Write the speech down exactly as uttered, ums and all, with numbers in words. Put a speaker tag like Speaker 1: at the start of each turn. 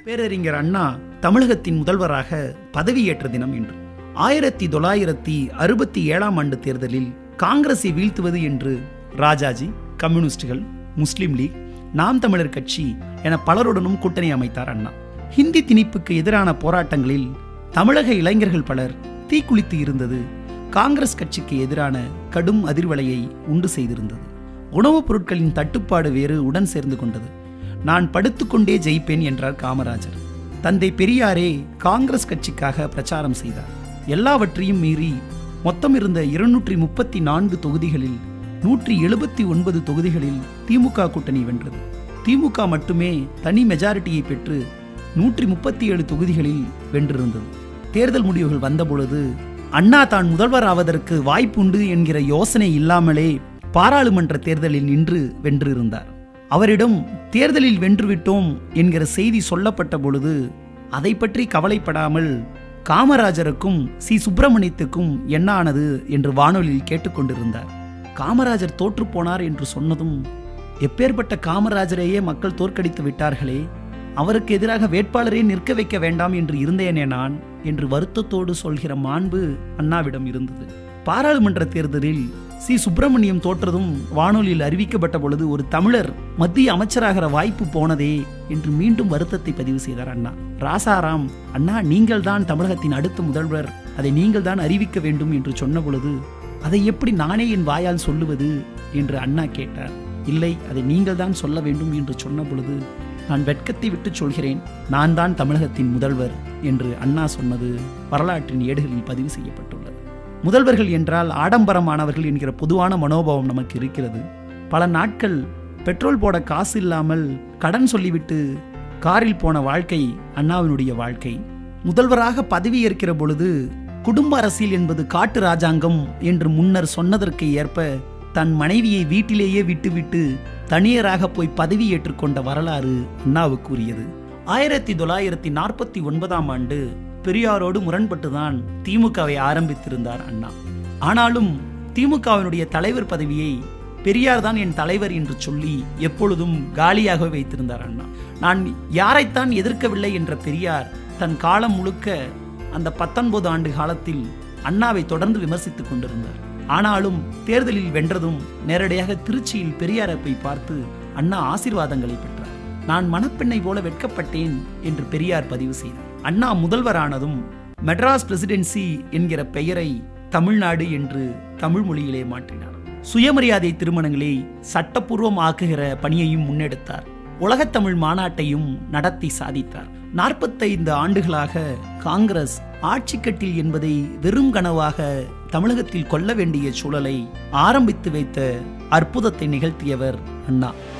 Speaker 1: பேரறிஞர் அண்ணா தமிழகத்தின் முதல்வராக பதவியேற்ற தினம் என்று. ஆயிரத்தி தொள்ளாயிரத்தி அறுபத்தி ஏழாம் ஆண்டு தேர்தலில் காங்கிரஸை வீழ்த்துவது என்று ராஜாஜி, கம்யூனிஸ்டுகள், முஸ்லிம் லீக், நாம் தமிழர் கட்சி என பலருடனும் கூட்டணி அமைத்தார் அண்ணா. ஹிந்தி திணிப்புக்கு எதிரான போராட்டங்களில் தமிழக இளைஞர்கள் பலர் தீக்குளித்து இருந்தது காங்கிரஸ் கட்சிக்கு எதிரான கடும் அதிர்வலையை உண்டு செய்திருந்தது. உணவுப் பொருட்களின் தட்டுப்பாடு வேறு உடன் சேர்ந்து கொண்டது. நான் படுத்துக்கொண்டே ஜெயிப்பேன் என்றார் காமராஜர். தந்தை பெரியாரே காங்கிரஸ் கட்சிக்காக பிரச்சாரம் செய்தார். எல்லாவற்றையும் மீறி மொத்தம் இருந்த இருநூற்றி முப்பத்தி நான்கு தொகுதிகளில் நூற்றி எழுபத்தி ஒன்பது தொகுதிகளில் திமுக கூட்டணி வென்றது. திமுக மட்டுமே தனி மெஜாரிட்டியை பெற்று நூற்றி முப்பத்தி ஏழு தொகுதிகளில் வென்றிருந்தது. தேர்தல் முடிவுகள் வந்தபொழுது அண்ணா தான் முதல்வர் ஆவதற்கு வாய்ப்புண்டு என்கிற யோசனை இல்லாமலே பாராளுமன்ற தேர்தலில் நின்று வென்றிருந்தார். அவரிடம் தேர்தலில் வென்றுவிட்டோம் என்கிற செய்தி சொல்லப்பட்ட பொழுது அதை பற்றி கவலைப்படாமல் காமராஜருக்கும் சி சுப்பிரமணியத்துக்கும் என்ன ஆனது என்று வானொலியில் கேட்டுக்கொண்டிருந்தார். காமராஜர் தோற்று போனார் என்று சொன்னதும், எப்பேற்பட்ட காமராஜரையே மக்கள் தோற்கடித்து விட்டார்களே, அவருக்கு எதிராக வேட்பாளரே நிற்க வைக்க வேண்டாம் என்று இருந்தேனே நான் என்று வருத்தத்தோடு சொல்கிற மாண்பு அண்ணாவிடம் இருந்தது. பாராளுமன்ற தேர்தலில் சி சுப்பிரமணியம் தோற்றதும் வானொலியில் அறிவிக்கப்பட்ட பொழுது ஒரு தமிழர் மத்திய அமைச்சராகிற வாய்ப்பு போனதே என்று மீண்டும் வருத்தத்தை பதிவு செய்தார் அண்ணா. ராசாராம், அண்ணா நீங்கள் தான் தமிழகத்தின் அடுத்த முதல்வர், அதை நீங்கள் தான் அறிவிக்க வேண்டும் என்று சொன்ன பொழுது, அதை எப்படி நானே என் வாயால் சொல்லுவது என்று அண்ணா கேட்டார். இல்லை, அதை நீங்கள் தான் சொல்ல வேண்டும் என்று சொன்ன பொழுது, நான் வெட்கத்தை விட்டு சொல்கிறேன், நான் தான் தமிழகத்தின் முதல்வர் என்று அண்ணா சொன்னது வரலாற்றின் ஏடுகளில் பதிவு செய்யப்பட்டுள்ளது. முதல்வர்கள் என்றால் ஆடம்பரமானவர்கள் என்கிற பொதுவான மனோபாவம் நமக்கு இருக்கிறது. பல நாட்கள் பெட்ரோல் போட காசு இல்லாமல் கடன் சொல்லிவிட்டு காரில் போன வாழ்க்கை அண்ணாவினுடைய வாழ்க்கை. முதல்வராக பதவியேற்கிற பொழுது குடும்ப அரசியல் என்பது காட்டு ராஜாங்கம் என்று முன்னர் சொன்னதற்கு ஏற்ப தன் மனைவியை வீட்டிலேயே விட்டுவிட்டு தனியராக போய் பதவி ஏற்றுக்கொண்ட வரலாறு அண்ணாவுக்குரியது. ஆயிரத்தி தொள்ளாயிரத்தி நாற்பத்தி ஒன்பதாம் ஆண்டு பெரியாரோடு முரண்பட்டுதான் திமுகவை ஆரம்பித்திருந்தார் அண்ணா. ஆனாலும் திமுகவினுடைய தலைவர் பதவியை பெரியார் தான் என் தலைவர் என்று சொல்லி எப்பொழுதும் காலியாக வைத்திருந்தார் அண்ணா. நான் யாரைத்தான் எதிர்க்கவில்லை என்ற பெரியார் தன் காலம் முழுக்க அந்த பத்தொன்பது ஆண்டு காலத்தில் அண்ணாவை தொடர்ந்து விமர்சித்துக் கொண்டிருந்தார். ஆனாலும் தேர்தலில் வென்றதும் நேரடியாக திருச்சியில் பெரியாரை போய் பார்த்து அண்ணா ஆசீர்வாதங்களை பெற்றார். நான் மணப்பெண்ணை போல வெட்கப்பட்டேன் என்று பெரியார் பதிவு செய்தார். அண்ணா முதல்வரானதும் மெட்ராஸ் பிரசிடென்சி என்கிற பெயரை தமிழ்நாடு என்று தமிழ் மொழியிலே மாற்றினார். சுயமரியாதை திருமணங்களை சட்டப்பூர்வம் ஆக்குகிற பணியையும் முன்னெடுத்தார். உலகத்தமிழ் மாநாட்டையும் நடத்தி சாதித்தார். நாற்பத்தைந்து ஆண்டுகளாக காங்கிரஸ் ஆட்சிக்கட்டில் என்பதை வெறும் கனவாக தமிழகத்தில் கொள்ள வேண்டிய சூழலை ஆரம்பித்து வைத்த அற்புதத்தை நிகழ்த்தியவர் அண்ணா.